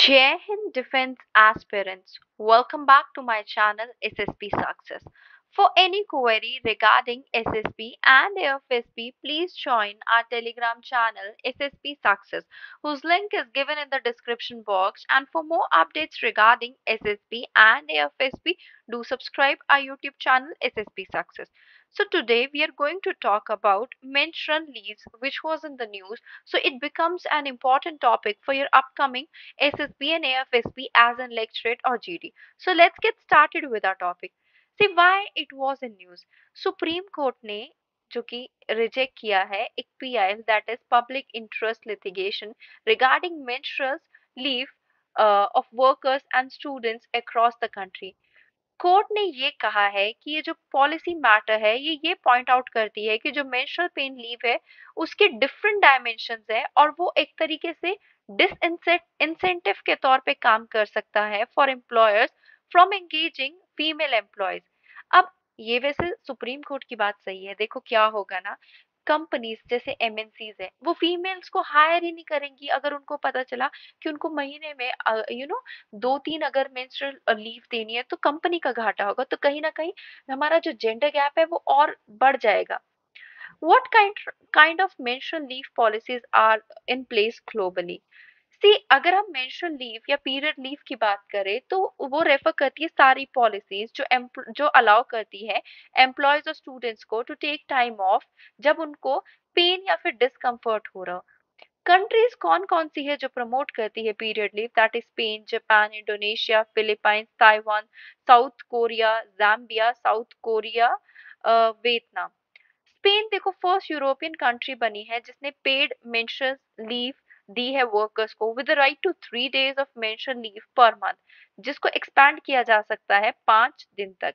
Jai Hind Defense Aspirants, welcome back to my channel SSP Success. For any query regarding SSP and AFSP, please join our Telegram channel SSP Success, whose link is given in the description box. And for more updates regarding SSP and AFSP, do subscribe our YouTube channel SSP Success. So today we are going to talk about menstrual leaves, which was in the news. So it becomes an important topic for your upcoming SSB and AFSB as in lecturate or GD. So let's get started with our topic. See why it was in news. Supreme Court ने जो कि reject किया है एक PIL that is public interest litigation regarding menstrual leave of workers and students across the country. Court ने ये कहा है कि ये जो पॉलिसी मैटर है ये पॉइंट आउट करती है कि जो मेंस्ट्रुअल पेन लीव है उसके डिफरेंट डायमेंशंस है और वो एक तरीके से इंसेंटिव के तौर पे काम कर सकता है for employers from engaging female employees. अब ये वैसे सुप्रीम कोर्ट की बात सही है। देखो क्या होगा ना, कंपनीज जैसे एमएनसीज है वो फीमेल्स को हायर ही नहीं करेंगी अगर उनको पता चला कि उनको महीने में 2-3 अगर मेंस्ट्रुअल लीव देनी है तो कंपनी का घाटा होगा। तो कहीं ना कहीं हमारा जो जेंडर गैप है वो और बढ़ जाएगा। What kind of menstrual leave policies are in place globally? See अगर हम मेंस्ट्रुअल लीव या पीरियड लीव की बात करें तो वो रेफर करती है सारी पॉलिसीज जो अलाउ करती है एम्प्लॉयज और स्टूडेंट्स को टू टेक टाइम ऑफ जब उनको पेन या फिर डिस्कम्फर्ट हो रहा हो। कंट्रीज कौन कौन सी है जो प्रमोट करती है period leave? That is Spain, Japan, Indonesia, Philippines, Taiwan, South Korea, Zambia, South Korea, Vietnam. Spain देखो फर्स्ट यूरोपियन कंट्री बनी है जिसने पेड मेंस्ट्रुअल लीव दी है वर्कर्स को with the right to 3 days of menstrual leave per month, जिसको expand किया जा सकता है 5 दिन तक।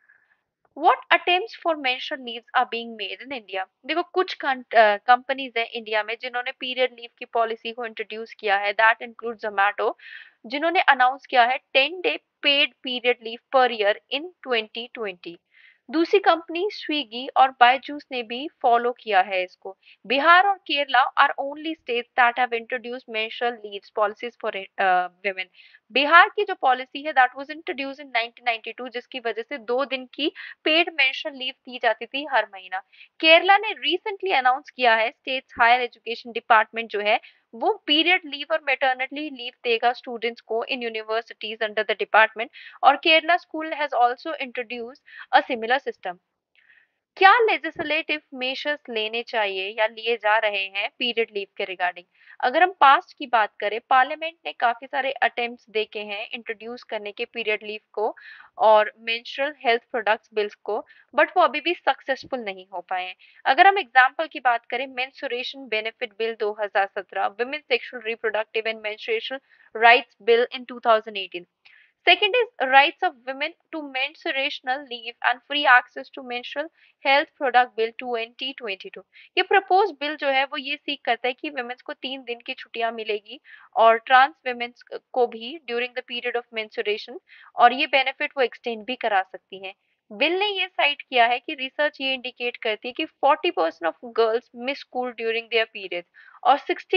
What attempts for menstrual leaves are being made in India? देखो कुछ कंपनीज हैं इंडिया में जिन्होंने पीरियड लीव की पॉलिसी को इंट्रोड्यूस किया है। दैट इंक्लूड जोमेटो, जिन्होंने अनाउंस किया है 10 day paid period leave per year in 2020। दूसरी कंपनी स्विगी और बायजूस ने भी फॉलो किया है इसको। बिहार और Kerala are only states that have introduced menstrual leaves policies for women। Bihar की जो पॉलिसी है दैट वाज इंट्रोड्यूस इन 1992, जिसकी वजह से 2 दिन की पेड मेंस्ट्रुअल लीव दी जाती थी हर महीना। केरला ने रिसेंटली अनाउंस किया है, स्टेट्स हायर एजुकेशन डिपार्टमेंट जो है वो पीरियड लीव और मेटर्निटी लीव देगा स्टूडेंट्स को in universities under the department. और Kerala school has also introduced a similar system. क्या लेजिस्लेटिव मेजर्स लेने चाहिए या लिए जा रहे हैं पीरियड लीव के रिगार्डिंग? अगर हम पास्ट की बात करें, पार्लियामेंट ने काफी सारे अटेम्प्ट्स देखे हैं इंट्रोड्यूस करने के पीरियड लीव को और मेंस्ट्रुअल हेल्थ प्रोडक्ट्स बिल्स को, बट वो अभी भी सक्सेसफुल नहीं हो पाए हैं। अगर हम एग्जांपल की बात करें, menstruation benefit bill 2017, women sexual reproductive and menstruation rights bill in 2018। Second is rights of women to menstruational leave and free access to menstrual health product bill 2022। ये प्रपोज बिल जो है वो ये सीख करता है कि वुमेन्स को 3 दिन की छुट्टियां मिलेगी और ट्रांस वुमेन्स को भी during the period of menstruation, और ये बेनिफिट वो एक्सटेंड भी करा सकती हैं। बिल ने ये साइट किया है कि रिसर्च ये इंडिकेट करती है कि 40% of girls miss school during their period और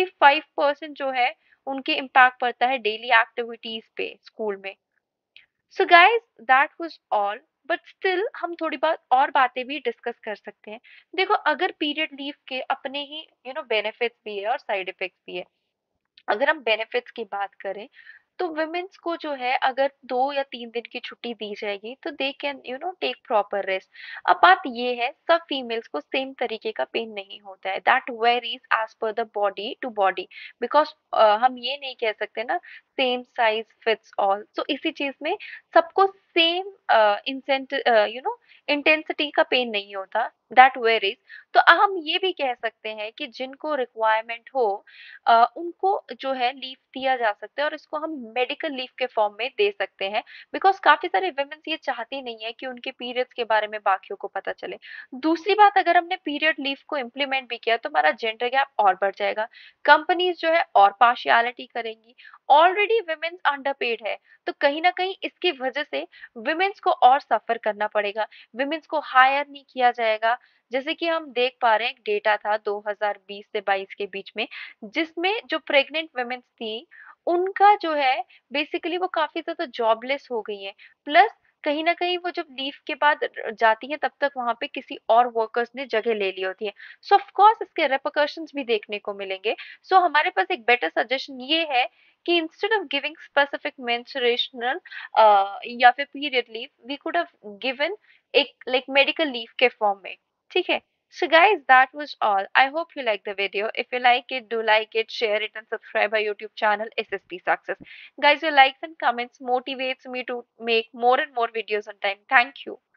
65% जो है उनके इम्पैक्ट पड़ता है डेली एक्टिविटीज पे स्कूल में। So guys that was all, but still हम थोड़ी बात और बातें भी डिस्कस कर सकते हैं। देखो अगर पीरियड लीव के अपने ही बेनिफिट्स भी है और साइड इफेक्ट्स भी है। अगर हम बेनिफिट्स की बात करें तो वुमेन्स को जो है अगर 2 या 3 दिन की छुट्टी दी जाएगी तो they can take proper rest. अब बात ये है, सब फीमेल्स को सेम तरीके का पेन नहीं होता है। That varies as per the body to body, because हम ये नहीं कह सकते ना same size fits all. So इसी चीज में सबको सेम इंटेंसिटी का पेन नहीं होता, दैट वेरीज। तो हम ये भी कह सकते हैं कि जिनको रिक्वायरमेंट हो उनको जो है लीव दिया जा सकता है और इसको हम मेडिकल लीव के फॉर्म में दे सकते हैं। बिकॉज काफी सारे वुमेन्स ये चाहती नहीं है कि उनके पीरियड्स के बारे में बाकियों को पता चले। दूसरी बात, अगर हमने पीरियड लीव को इम्प्लीमेंट भी किया तो हमारा जेंडर गैप और बढ़ जाएगा। कंपनीज जो है और पार्शियलिटी करेंगी। ऑलरेडी वुमेन्स अंडरपेड है, तो कहीं ना कहीं इसकी वजह से वुमेन्स को और सफर करना पड़ेगा। वुमेन्स को हायर नहीं किया जाएगा। जैसे कि हम देख पा रहे हैं, एक डेटा था 2020 से 22 के बीच में जिसमें जो प्रेग्नेंट वुमेन्स थी उनका जो है बेसिकली वो काफ़ी ज़्यादा जॉबलेस हो गई हैं। प्लस कहीं न कहीं वो जब लीव के बाद जाती हैं तब तक वहाँ पे किसी और वर्कर्स ने जगह ले ली होती है। सो ऑफ कोर्स इसके रिपरकशंस भी देखने को मिलेंगे। सो हमारे पास एक बेटर सजेशन ये है कि instead of giving specific menstruational या फिर period leave we could have given एक लाइक मेडिकल लीव के फॉर्म में, ठीक है? So guys, that was all. I hope you like the video. If you like it, do like it, share it and subscribe our YouTube channel SSP Success. Guys, your likes and comments motivates me to make more and more videos on time. Thank you.